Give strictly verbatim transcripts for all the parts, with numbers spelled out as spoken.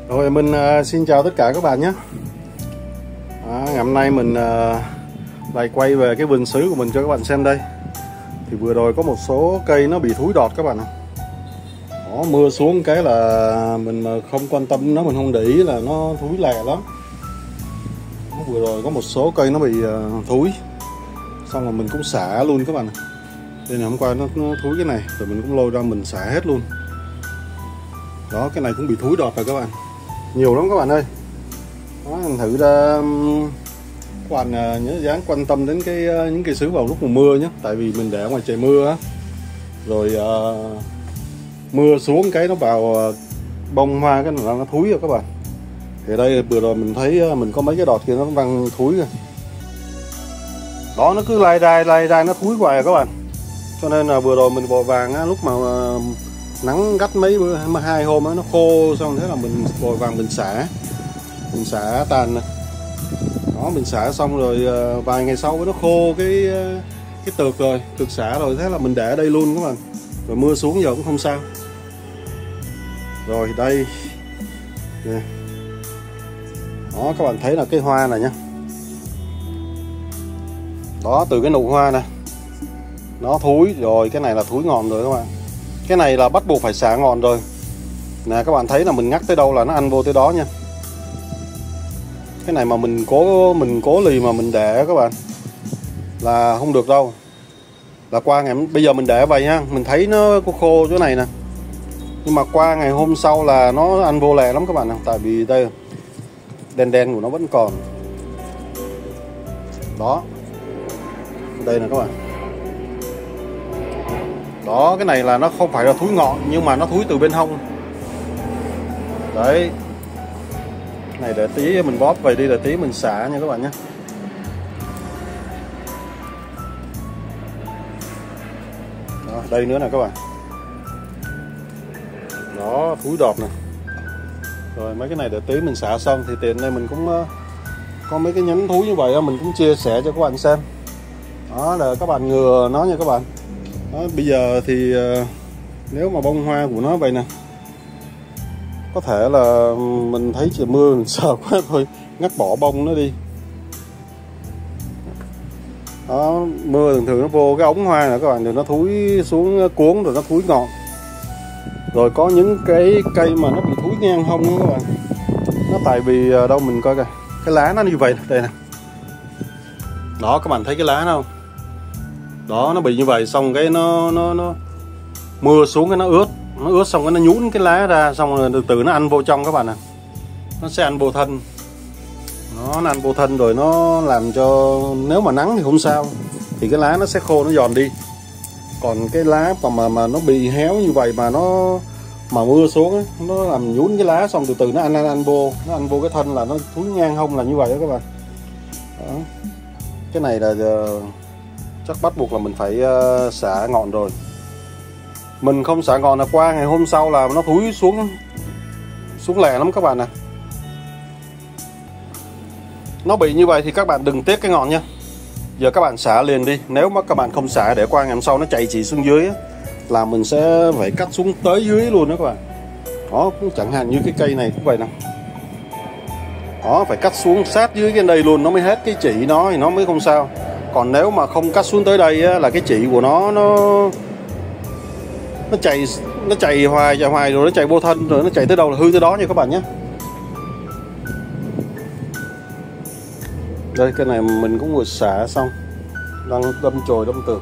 Rồi mình uh, xin chào tất cả các bạn nhé. À, ngày hôm nay mình uh, lại quay về cái vườn sứ của mình cho các bạn xem đây. Thì vừa rồi có một số cây nó bị thúi đọt các bạn ạ. Đó, mưa xuống cái là mình mà không quan tâm nó, mình không để ý là nó thúi lè lắm. Đó, vừa rồi có một số cây nó bị uh, thúi, xong rồi mình cũng xả luôn các bạn. Đây là hôm qua nó, nó thúi cái này, rồi mình cũng lôi ra mình xả hết luôn. Đó, cái này cũng bị thúi đọt rồi các bạn, nhiều lắm các bạn ơi. Đó, mình thử ra các bạn nhớ dáng quan tâm đến cái những cây sứ vào lúc mùa mưa nhé, tại vì mình để ở ngoài trời mưa á, rồi uh, mưa xuống cái nó vào bông hoa cái là nó thúi rồi các bạn. Thì đây vừa rồi mình thấy mình có mấy cái đọt kia nó văng thúi rồi. Đó, nó cứ lai rai lai rai nó thúi hoài rồi các bạn. Cho nên là vừa rồi mình vội vàng á, lúc mà uh, nắng gắt mấy bữa hai hôm đó, nó khô xong thế là mình vội vàng mình xả mình xả tàn này. Đó, mình xả xong rồi uh, vài ngày sau nó khô cái uh, cái tược rồi tược xả rồi, thế là mình để ở đây luôn các bạn. Rồi mưa xuống giờ cũng không sao. Rồi đây yeah. Đó, các bạn thấy là cái hoa này nhá. Đó, từ cái nụ hoa này nó thúi rồi, cái này là thúi ngọn rồi các bạn. Cái này là bắt buộc phải xả ngọn rồi nè, các bạn thấy là mình ngắt tới đâu là nó ăn vô tới đó nha. Cái này mà mình cố mình cố lì mà mình để các bạn là không được đâu. Là qua ngày bây giờ mình để vậy ha, mình thấy nó có khô chỗ này nè, nhưng mà qua ngày hôm sau là nó ăn vô lẹ lắm các bạn ạ. Tại vì đây đen đen của nó vẫn còn. Đó, đây nè các bạn. Đó, cái này là nó không phải là thúi ngọn, nhưng mà nó thúi từ bên hông. Đấy, này để tí mình bóp về đi, để tí mình xả nha các bạn nhé. Đó, đây nữa nè các bạn. Đó, thúi đọt nè. Rồi mấy cái này để tí mình xả xong thì tiện đây mình cũng uh, có mấy cái nhánh thúi như vậy mình cũng chia sẻ cho các bạn xem. Đó là các bạn ngừa nó nha các bạn. Đó, bây giờ thì uh, nếu mà bông hoa của nó vậy nè, có thể là mình thấy trời mưa mình sợ quá thôi ngắt bỏ bông nó đi. Đó, mưa thường thường nó vô cái ống hoa nè các bạn, rồi nó thúi xuống cuốn rồi nó thúi ngọn. Rồi có những cái cây mà nó bị thúi ngang hông đó các bạn. Nó tại vì đâu mình coi coi, cái lá nó như vậy đây nè. Đó, các bạn thấy cái lá nó không? Đó, nó bị như vậy xong cái nó nó nó mưa xuống cái nó ướt, nó ướt xong cái nó nhún cái lá ra, xong rồi từ từ nó ăn vô trong các bạn ạ. Nó sẽ ăn vô thân. Nó, nó ăn vô thân rồi nó làm cho nếu mà nắng thì không sao, thì cái lá nó sẽ khô, nó giòn đi. Còn cái lá mà mà, mà nó bị héo như vậy mà nó mà mưa xuống ấy, nó làm nhún cái lá xong từ từ nó ăn ăn ăn vô, nó ăn vô cái thân là nó thúi ngang hông là như vậy đó các bạn. Đó. Cái này là uh, chắc bắt buộc là mình phải uh, xả ngọn rồi. Mình không xả ngọn là qua ngày hôm sau là nó thúi xuống xuống lẻ lắm các bạn nè. Nó bị như vậy thì các bạn đừng tiếc cái ngọn nha. Giờ các bạn xả liền đi. Nếu mà các bạn không xả để qua ngày hôm sau nó chạy chỉ xuống dưới á, là mình sẽ phải cắt xuống tới dưới luôn đó các bạn. Đó, cũng chẳng hạn như cái cây này cũng vậy nè. Đó, phải cắt xuống sát dưới cái đây luôn nó mới hết cái chỉ nó thì nó mới không sao. Còn nếu mà không cắt xuống tới đây á, là cái chỉ của nó nó nó chạy nó chạy hoài chạy hoài rồi nó chạy vô thân, rồi nó chạy tới đâu là hư tới đó nha các bạn nhé. Đây, cái này mình cũng vừa xả xong, đang đâm chồi đâm tược.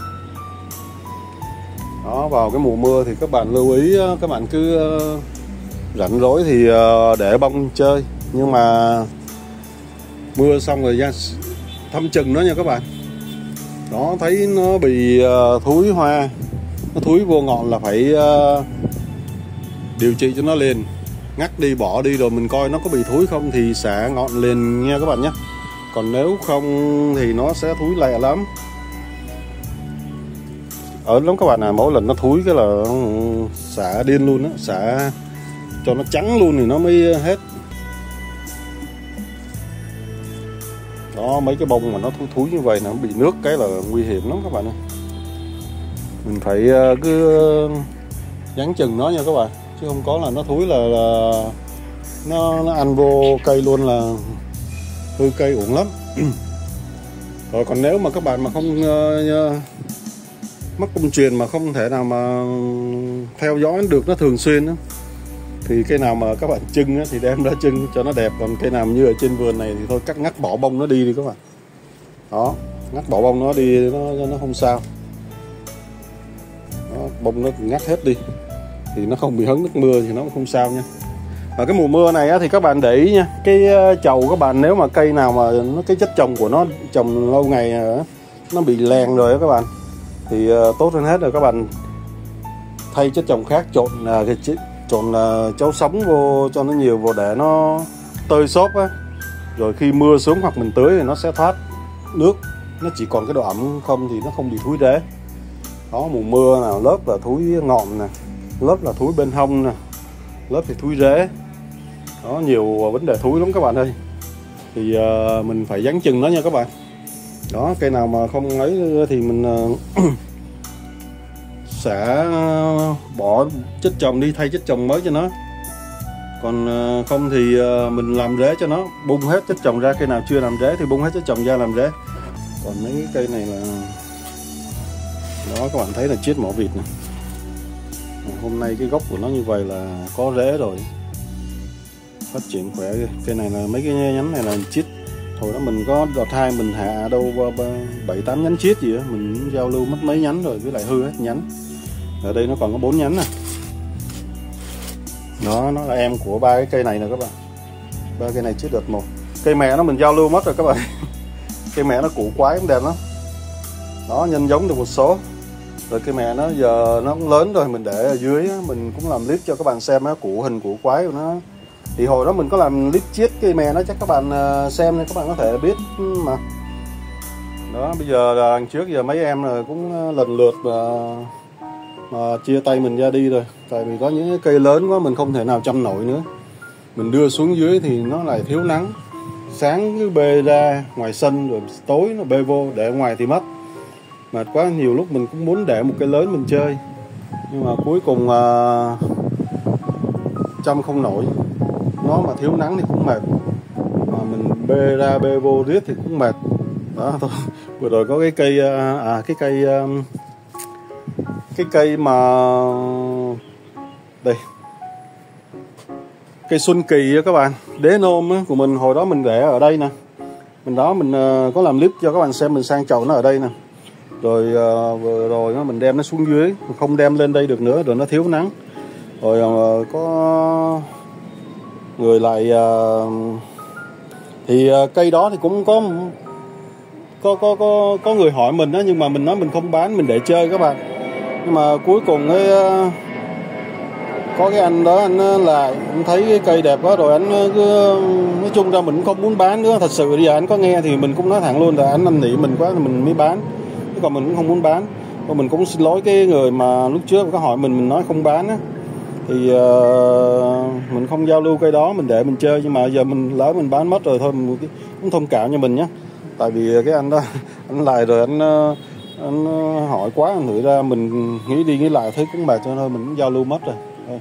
Đó, vào cái mùa mưa thì các bạn lưu ý, các bạn cứ rảnh rỗi thì để bông chơi, nhưng mà mưa xong rồi ra thăm chừng nó nha các bạn. Đó, thấy nó bị thúi hoa, nó thúi vô ngọn là phải điều trị cho nó liền, ngắt đi bỏ đi rồi mình coi nó có bị thúi không thì xả ngọn liền nha các bạn nhé. Còn nếu không thì nó sẽ thúi lẹ lắm. Ở lắm các bạn à, mỗi lần nó thúi cái là xả điên luôn á, xả cho nó trắng luôn thì nó mới hết. Đó, mấy cái bông mà nó thúi thúi như vậy nó bị nước cái là nguy hiểm lắm các bạn ơi. Mình phải cứ dán chừng nó nha các bạn, chứ không có là nó thúi là, là nó, nó ăn vô cây luôn là hư cây uổng lắm. Rồi còn nếu mà các bạn mà không uh, uh, mắc công truyền mà không thể nào mà theo dõi được nó thường xuyên đó, thì cây nào mà các bạn trưng á, thì đem ra trưng cho nó đẹp. Còn cây nào như ở trên vườn này thì thôi cắt ngắt bỏ bông nó đi đi các bạn. Đó, ngắt bỏ bông nó đi, nó nó không sao. Đó, bông nó ngắt hết đi thì nó không bị hứng nước mưa thì nó cũng không sao nha. Và cái mùa mưa này á, thì các bạn để ý nha, cái chậu các bạn nếu mà cây nào mà nó cái chất trồng của nó trồng lâu ngày á, nó bị lèn rồi đó các bạn, thì uh, tốt hơn hết là các bạn thay chất trồng khác, trộn uh, cái trộn uh, chấu sống vô cho nó nhiều vào để nó tơi xốp á, rồi khi mưa xuống hoặc mình tưới thì nó sẽ thoát nước, nó chỉ còn cái độ ẩm không thì nó không bị thúi rễ. Đó, mùa mưa nào lớp là thúi ngọn nè, lớp là thúi bên hông nè, lớp thì thúi rễ. Đó, nhiều vấn đề thúi lắm các bạn ơi. Thì uh, mình phải dán chừng nó nha các bạn. Đó, cây nào mà không ấy thì mình uh, sẽ bỏ chất trồng đi, thay chất trồng mới cho nó. Còn uh, không thì uh, mình làm rễ cho nó, bung hết chất trồng ra. Cây nào chưa làm rễ thì bung hết chất trồng ra làm rễ. Còn mấy cái cây này là đó, các bạn thấy là chết mỏ vịt nè. Hôm nay cái gốc của nó như vậy là có rễ rồi, phát triển khỏe. Cây này là mấy cái nhánh này là chít. Hồi đó mình có đợt hai mình hạ đâu bảy tám nhánh chít gì á, mình giao lưu mất mấy nhánh rồi, với lại hư hết nhánh. Ở đây nó còn có bốn nhánh nè. Đó, nó là em của ba cái cây này nè các bạn. Ba cây này chít đợt một. Cây mẹ nó mình giao lưu mất rồi các bạn. Cây mẹ nó củ quái cũng đẹp lắm. Đó, nhân giống được một số. Rồi cây mẹ nó giờ nó cũng lớn rồi, mình để ở dưới á, mình cũng làm clip cho các bạn xem á, củ hình củ quái của nó. Thì hồi đó mình có làm clip chiết cây mè nó, chắc các bạn xem nên các bạn có thể biết mà. Đó, bây giờ là đằng trước giờ mấy em là cũng lần lượt mà, mà chia tay mình ra đi rồi. Tại vì có những cái cây lớn quá mình không thể nào chăm nổi nữa. Mình đưa xuống dưới thì nó lại thiếu nắng. Sáng cứ bê ra ngoài sân rồi tối nó bê vô, để ở ngoài thì mất. Mệt quá, nhiều lúc mình cũng muốn để một cây lớn mình chơi. Nhưng mà cuối cùng uh, chăm không nổi. Nó mà thiếu nắng thì cũng mệt, mà mình bê ra bê vô riết thì cũng mệt. Đó thôi. Vừa rồi có cái cây à cái cây cái cây mà đây, cây Xuân Kỳ á các bạn, đế nôm á, của mình hồi đó mình để ở đây nè. Mình đó mình có làm clip cho các bạn xem, mình sang chậu nó ở đây nè. Rồi uh, vừa rồi nó mình đem nó xuống dưới, không đem lên đây được nữa rồi nó thiếu nắng. Rồi uh, có người lại uh, thì uh, cây đó thì cũng có có có có có người hỏi mình đó, nhưng mà mình nói mình không bán, mình để chơi các bạn. Nhưng mà cuối cùng ấy, uh, có cái anh đó anh lại anh thấy cái cây đẹp quá rồi anh cứ, nói chung ra mình cũng không muốn bán nữa. Thật sự bây giờ anh có nghe thì mình cũng nói thẳng luôn là anh năn nỉ mình quá thì mình mới bán, chứ còn mình cũng không muốn bán. Và mình cũng xin lỗi cái người mà lúc trước có hỏi mình mình nói không bán á, thì uh, mình không giao lưu cây đó, mình để mình chơi. Nhưng mà giờ mình lỡ mình bán mất rồi thôi, mình cũng thông cảm cho mình nhé. Tại vì cái anh đó anh lại rồi anh anh hỏi quá, anh thử ra mình nghĩ đi nghĩ lại thấy cũng mệt cho thôi, mình cũng giao lưu mất rồi.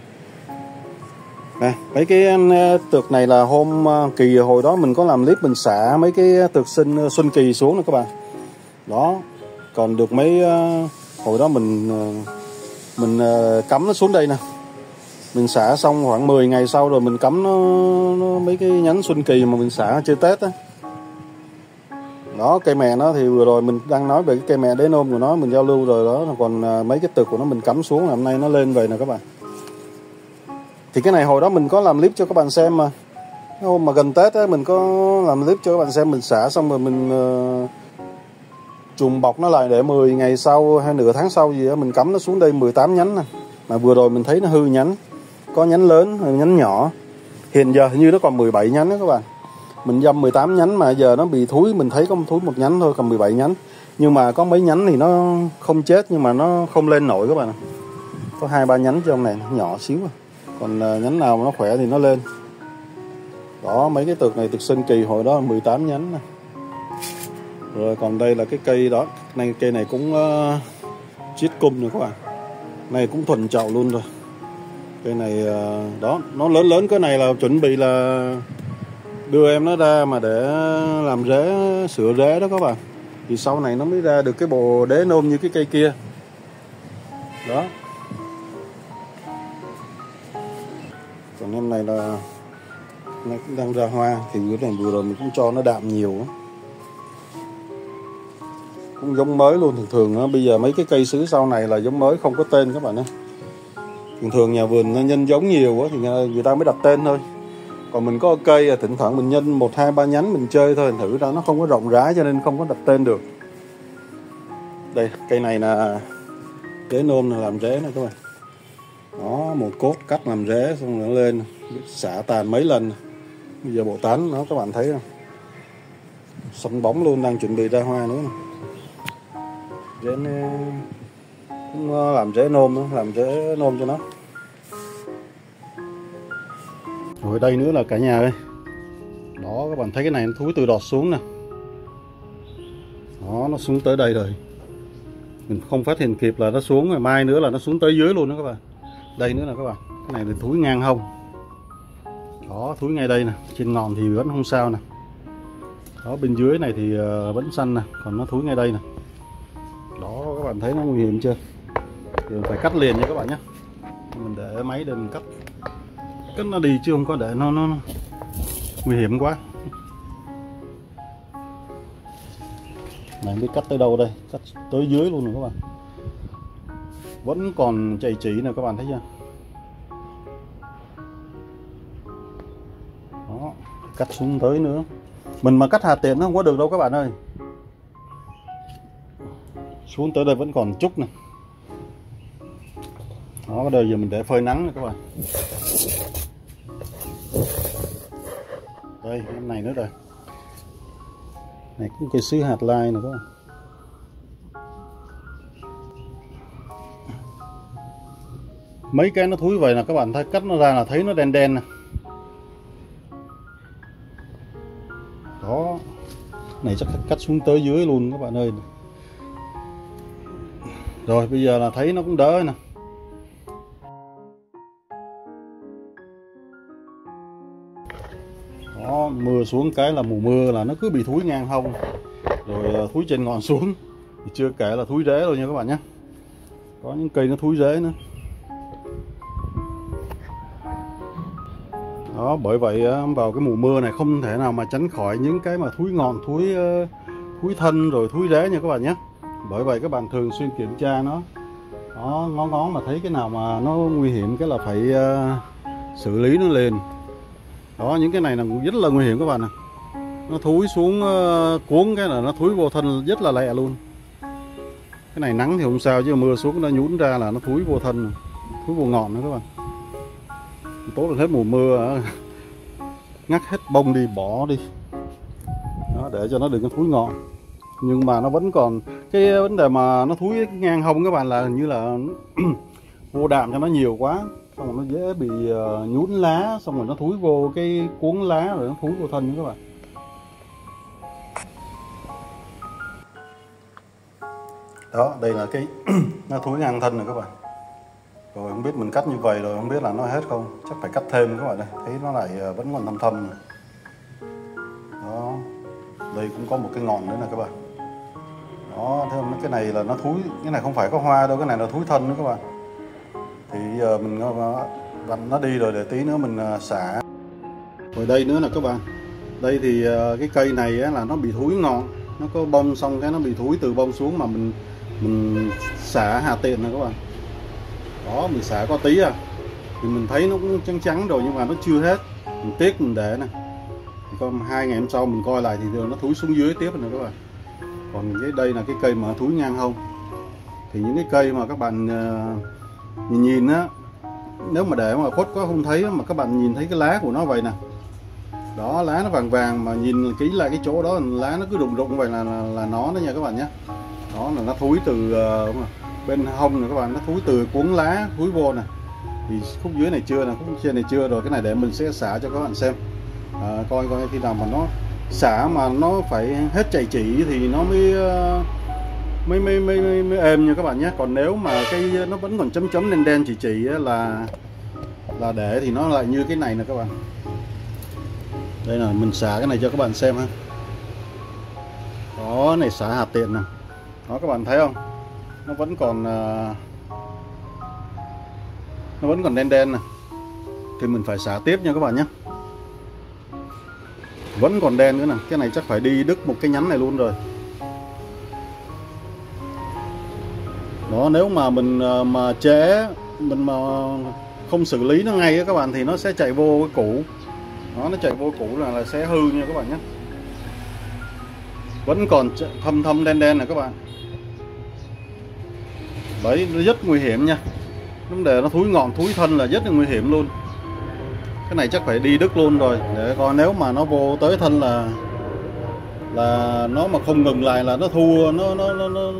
Nè, mấy cái tược này là hôm kỳ hồi đó mình có làm clip mình xả mấy cái tược sinh Xuân Kỳ xuống nè các bạn. Đó, còn được mấy hồi đó mình mình cắm nó xuống đây nè. Mình xả xong khoảng mười ngày sau rồi mình cắm nó, nó mấy cái nhánh Xuân Kỳ mà mình xả chơi Tết á. Đó, cây mè nó thì vừa rồi mình đang nói về cái cây mè đế nôm của nó, mình giao lưu rồi đó. Còn mấy cái tược của nó mình cắm xuống là hôm nay nó lên về nè các bạn. Thì cái này hồi đó mình có làm clip cho các bạn xem mà. Cái hôm mà gần Tết á, mình có làm clip cho các bạn xem, mình xả xong rồi mình uh, trùm bọc nó lại để mười ngày sau hay nửa tháng sau gì đó mình cắm nó xuống đây mười tám nhánh nè. Mà vừa rồi mình thấy nó hư nhánh, có nhánh lớn, nhánh nhỏ. Hiện giờ hình như nó còn mười bảy nhánh đó các bạn. Mình dăm mười tám nhánh mà giờ nó bị thúi, mình thấy có thúi một nhánh thôi, còn mười bảy nhánh. Nhưng mà có mấy nhánh thì nó không chết nhưng mà nó không lên nổi các bạn. Có hai ba nhánh trong này nó nhỏ xíu à. Còn nhánh nào mà nó khỏe thì nó lên. Đó, mấy cái tược này tược Xuân Kỳ hồi đó mười tám nhánh nè. Rồi còn đây là cái cây đó, này cây này cũng uh, chiết cung nữa các bạn. Này cũng thuần chậu luôn rồi. Cây này đó, nó lớn lớn cái này là chuẩn bị là đưa em nó ra mà để làm rễ, sửa rễ đó các bạn. Thì sau này nó mới ra được cái bộ đế nôm như cái cây kia. Đó. Còn em này là nó cũng đang ra hoa, thì bữa này vừa rồi mình cũng cho nó đạm nhiều đó. Cũng giống mới luôn. Thường thường đó, bây giờ mấy cái cây sứ sau này là giống mới không có tên các bạn ơi. Thường thường nhà vườn nó nhân giống nhiều quá thì người ta mới đặt tên thôi. Còn mình có cây thỉnh thoảng mình nhân một hai ba nhánh mình chơi thôi, thử ra nó không có rộng rãi cho nên không có đặt tên được. Đây, cây này là rễ nôm là làm rễ này các bạn. Đó, một cốt cắt làm rễ xong nó lên xả tàn mấy lần. Bây giờ bộ tán nó các bạn thấy không? Xanh bóng luôn, đang chuẩn bị ra hoa nữa. Rễ cũng làm rễ nôm nữa, làm rễ nôm cho nó. Rồi đây nữa là cả nhà ơi. Đó, các bạn thấy cái này nó thúi từ đọt xuống nè. Đó, nó xuống tới đây rồi. Mình không phát hiện kịp là nó xuống, rồi mai nữa là nó xuống tới dưới luôn đó các bạn. Đây nữa là các bạn, cái này là thúi ngang hông. Đó, thúi ngay đây nè, trên ngọn thì vẫn không sao nè. Đó, bên dưới này thì vẫn xanh nè, còn nó thúi ngay đây nè. Đó, các bạn thấy nó nguy hiểm chưa? Thì phải cắt liền nha các bạn nhé. Mình để máy để mình cắt. Cắt nó đi chứ không có để nó, nó, nó nguy hiểm quá. Này biết cắt tới đâu đây? Cắt tới dưới luôn rồi các bạn. Vẫn còn chảy chỉ nè các bạn thấy chưa? Đó, cắt xuống tới nữa. Mình mà cắt hạt tiền nó không có được đâu các bạn ơi. Xuống tới đây vẫn còn chút nè. Đó, cái đời giờ mình để phơi nắng nè các bạn. Đây, cái này nữa rồi. Này cũng cây sứ hạt lai nữa các bạn. Mấy cái nó thúi vậy là các bạn thấy cắt nó ra là thấy nó đen đen nè. Đó. Này chắc cắt xuống tới dưới luôn các bạn ơi. Rồi bây giờ là thấy nó cũng đỡ nè. Đó, mưa xuống cái là mùa mưa là nó cứ bị thúi ngang hông. Rồi thúi trên ngọn xuống. Thì chưa kể là thúi rễ rồi nha các bạn nhé. Có những cây nó thúi rễ nữa. Đó, bởi vậy vào cái mùa mưa này không thể nào mà tránh khỏi những cái mà thúi ngọn, thúi thúi thân rồi thúi rễ nha các bạn nhé. Bởi vậy các bạn thường xuyên kiểm tra nó. Đó, ngó ngó mà thấy cái nào mà nó nguy hiểm cái là phải uh, xử lý nó liền. Đó, những cái này là rất là nguy hiểm các bạn ạ. Nó thúi xuống uh, cuốn cái là nó thúi vô thân rất là lẹ luôn. Cái này nắng thì không sao chứ mưa xuống nó nhún ra là nó thúi vô thân, thúi vô ngọn nữa các bạn. Tốt là hết mùa mưa ngắt hết bông đi, bỏ đi. Đó, để cho nó đừng có thúi ngọn. Nhưng mà nó vẫn còn cái vấn đề mà nó thúi ngang hông các bạn là hình như là vô đạm cho nó nhiều quá, xong rồi nó dễ bị uh, nhún lá, xong rồi nó thúi vô cái cuốn lá rồi nó thúi vô thân các bạn. Đó, đây là cái nó thúi ngang thân rồi các bạn. Rồi không biết mình cắt như vậy rồi không biết là nó hết không, chắc phải cắt thêm các bạn ơi, thấy nó lại vẫn còn thâm thâm này. Đó, đây cũng có một cái ngọn nữa nè các bạn. Đó, thêm cái này là nó thúi, cái này không phải có hoa đâu, cái này là thúi thân nữa các bạn. Thì giờ mình vặn nó đi rồi để tí nữa mình xả. Rồi đây nữa là các bạn. Đây thì cái cây này là nó bị thúi ngọn, nó có bông xong cái nó bị thúi từ bông xuống mà mình mình xả hạt tiện này các bạn. Đó, mình xả có tí à. Thì mình thấy nó cũng trắng trắng rồi nhưng mà nó chưa hết. Mình tiếc mình để này. Còn hai ngày hôm sau mình coi lại thì nó thúi xuống dưới tiếp nữa các bạn. Còn cái đây là cái cây mà thúi ngang hông. Thì những cái cây mà các bạn uh, nhìn nhìn á, nếu mà để mà khuất có không thấy mà các bạn nhìn thấy cái lá của nó vậy nè. Đó, lá nó vàng vàng mà nhìn kỹ lại cái chỗ đó lá nó cứ rụng rụng vậy là, là là nó đó nha các bạn nhé. Đó là nó thúi từ uh, bên hông này các bạn, nó thúi từ cuốn lá thúi vô nè. Thì khúc dưới này chưa nè, khúc trên này chưa. Rồi cái này để mình sẽ xả cho các bạn xem, à, coi coi khi nào mà nó xả mà nó phải hết chảy chỉ thì nó mới uh, mới, mới mới mới mới êm nha các bạn nhé. Còn nếu mà cái nó vẫn còn chấm chấm đen đen chỉ chỉ là là để thì nó lại như cái này nè các bạn. Đây là mình xả cái này cho các bạn xem ha. Đó, này xả hạt tiện nè. Đó các bạn thấy không? Nó vẫn còn nó vẫn còn đen đen nè. Thì mình phải xả tiếp nha các bạn nhé. Vẫn còn đen nữa nè. Cái này chắc phải đi đứt một cái nhánh này luôn rồi. Đó, nếu mà mình mà chế mình mà không xử lý nó ngay các bạn thì nó sẽ chạy vô cái củ. Đó, nó chạy vô củ là, là sẽ hư nha các bạn nhé. Vẫn còn thâm thâm đen đen này các bạn. Đấy, nó rất nguy hiểm nha. Vấn đề nó thúi ngọn thúi thân là rất là nguy hiểm luôn. Cái này chắc phải đi đứt luôn rồi. Để coi nếu mà nó vô tới thân là là nó mà không ngừng lại là nó thua, nó nó nó nó,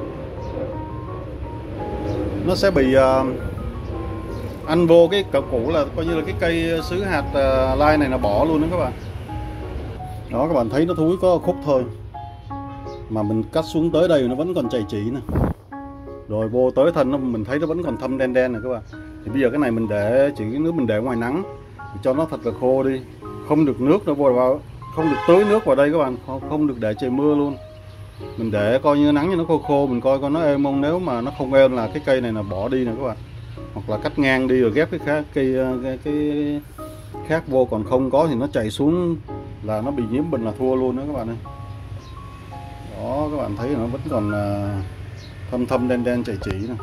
nó sẽ bị uh, ăn vô cái cỡ củ, là coi như là cái cây sứ hạt uh, lai này nó bỏ luôn đó các bạn. Đó, các bạn thấy nó thúi có khúc thôi mà mình cắt xuống tới đây nó vẫn còn chảy chỉ nè. Rồi vô tới thân nó mình thấy nó vẫn còn thâm đen đen này các bạn. Thì bây giờ cái này mình để chỉ cái nước mình để ngoài nắng cho nó thật là khô đi, không được nước nó vô vào, không được tưới nước vào đây các bạn, không, không được để trời mưa luôn. Mình để coi như nắng cho nó khô khô, mình coi coi nó êm không. Nếu mà nó không êm là cái cây này là bỏ đi nè các bạn, hoặc là cắt ngang đi rồi ghép cái khác cây cái, cái khác vô, còn không có thì nó chảy xuống là nó bị nhiễm bệnh là thua luôn đó các bạn ơi. Đó, các bạn thấy nó vẫn còn thâm thâm đen đen chảy chỉ nè.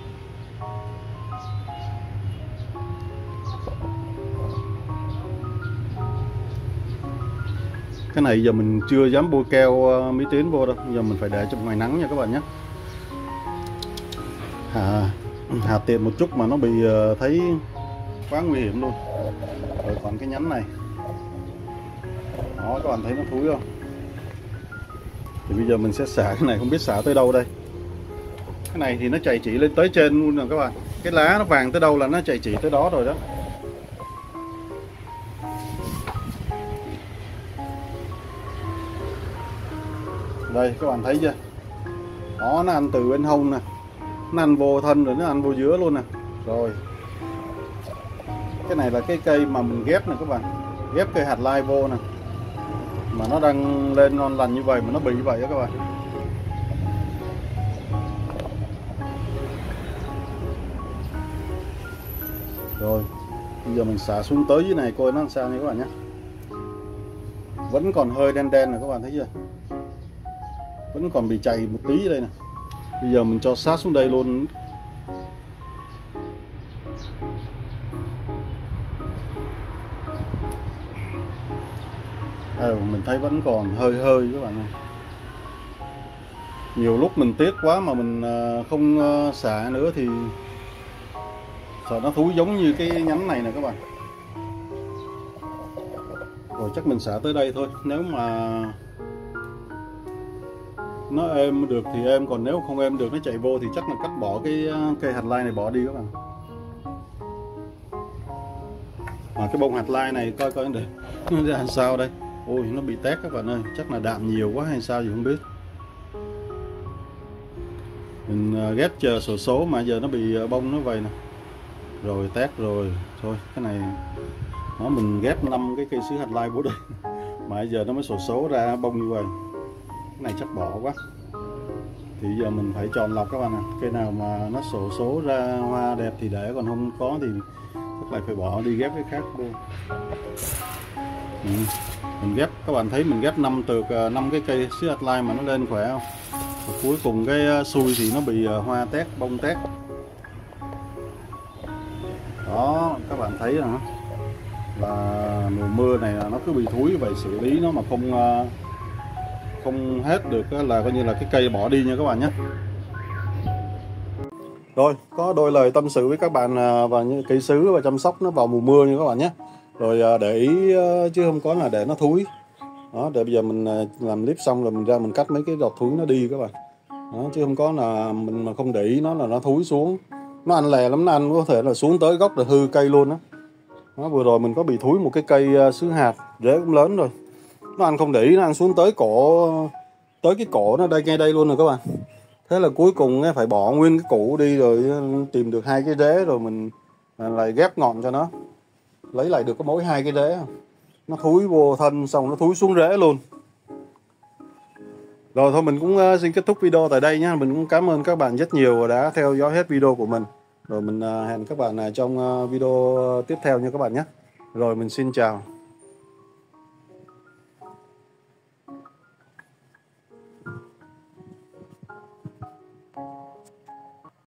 Cái này giờ mình chưa dám bôi keo mỹ tiến vô đâu, giờ mình phải để trong ngoài nắng nha các bạn nhé. Hà, hạt tiện một chút mà nó bị thấy quá nguy hiểm luôn. Rồi còn cái nhánh này, đó các bạn thấy nó thúi không? Thì bây giờ mình sẽ xả cái này, không biết xả tới đâu đây. Cái này thì nó chảy chỉ lên tới trên luôn rồi các bạn. Cái lá nó vàng tới đâu là nó chảy chỉ tới đó rồi đó. Đây các bạn thấy chưa? Đó, nó ăn từ bên hông nè, nó ăn vô thân rồi nó ăn vô giữa luôn nè. Rồi cái này là cái cây mà mình ghép nè các bạn, ghép cây hạt lai vô nè, mà nó đang lên ngon lành như vậy mà nó bị như vậy đó các bạn. Rồi bây giờ mình xả xuống tới dưới này coi nó làm sao nha các bạn nhé. Vẫn còn hơi đen đen này các bạn thấy chưa, vẫn còn bị chày một tí đây nè. Bây giờ mình cho sát xuống đây luôn. À, mình thấy vẫn còn hơi hơi các bạn ơi. Nhiều lúc mình tiếc quá mà mình không xả nữa thì sợ nó thúi giống như cái nhánh này nè các bạn. Rồi chắc mình xả tới đây thôi. Nếu mà nó êm được thì êm, còn nếu không êm được nó chạy vô thì chắc là cắt bỏ cái cây hạt lai này bỏ đi các bạn. Mà cái bông hạt lai này coi coi để nó ra làm sao đây. Ôi nó bị tét các bạn ơi, chắc là đạm nhiều quá hay sao gì không biết. Mình ghép chờ sổ số mà giờ nó bị bông nó vậy nè. Rồi tét rồi, thôi cái này nó mình ghép năm cái cây sứ hạt lai vô đây mà giờ nó mới sổ số ra bông như vậy. Cái này chắc bỏ quá. Thì giờ mình phải chọn lọc các bạn ạ. Cây nào mà nó sổ số ra hoa đẹp thì để, còn không có thì chắc lại phải bỏ đi ghép cái khác vô. Ừ. Mình ghép, các bạn thấy mình ghép năm từ năm cái cây sứ hạt lai mà nó lên khỏe không? Và cuối cùng cái xui thì nó bị hoa tét, bông tét. Đó các bạn thấy hả, là mùa mưa này là nó cứ bị thúi vậy, xử lý nó mà không không hết được là coi như là cái cây bỏ đi nha các bạn nhé. Rồi có đôi lời tâm sự với các bạn và những cây sứ và chăm sóc nó vào mùa mưa nha các bạn nhé. Rồi để ý chứ không có là để nó thúi. Đó, để bây giờ mình làm clip xong rồi mình ra mình cắt mấy cái đọt thúi nó đi các bạn. Đó, chứ không có là mình mà không để ý nó là nó thúi xuống. Nó ăn lè lắm, nó ăn có thể là xuống tới gốc là hư cây luôn đó. Đó, vừa rồi mình có bị thúi một cái cây sứ hạt, rễ cũng lớn rồi. Nó ăn không để ý, nó ăn xuống tới cổ, tới cái cổ nó đây, ngay đây luôn rồi các bạn. Thế là cuối cùng phải bỏ nguyên cái củ đi rồi tìm được hai cái rễ rồi mình lại ghép ngọn cho nó, lấy lại được cái mối hai cái rễ. Nó thúi vô thân xong nó thúi xuống rễ luôn. Rồi thôi mình cũng xin kết thúc video tại đây nhé. Mình cũng cảm ơn các bạn rất nhiều đã theo dõi hết video của mình. Rồi mình hẹn các bạn trong video tiếp theo nha các bạn nhé. Rồi mình xin chào.